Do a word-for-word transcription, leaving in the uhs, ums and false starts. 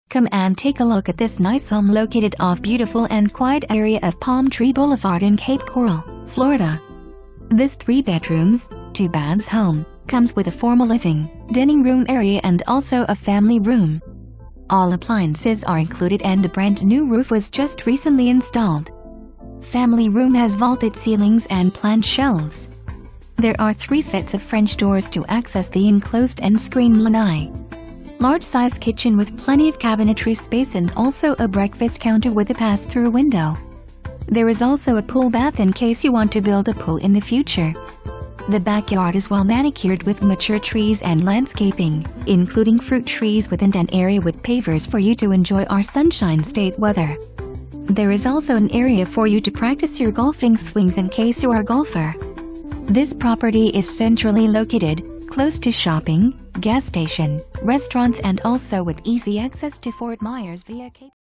Come and take a look at this nice home located off beautiful and quiet area of Palm Tree Boulevard in Cape Coral, Florida. This three bedrooms, two baths home comes with a formal living, dining room area and also a family room. All appliances are included and a brand new roof was just recently installed. Family room has vaulted ceilings and plant shelves. There are three sets of French doors to access the enclosed and screened lanai. Large-size kitchen with plenty of cabinetry space and also a breakfast counter with a pass-through window. There is also a pool bath in case you want to build a pool in the future. The backyard is well manicured with mature trees and landscaping, including fruit trees within an area with pavers for you to enjoy our sunshine state weather. There is also an area for you to practice your golfing swings in case you are a golfer. This property is centrally located, close to shopping, gas station, restaurants and also with easy access to Fort Myers via Cape